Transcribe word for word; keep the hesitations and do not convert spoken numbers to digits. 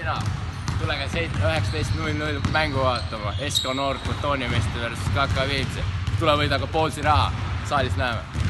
sina. Tulege üheksateist null null mängu vaatama. S K Noord Plutooniumiste versus K K Viimsi. Tule võida ka poolsi raha. Saalis näeme.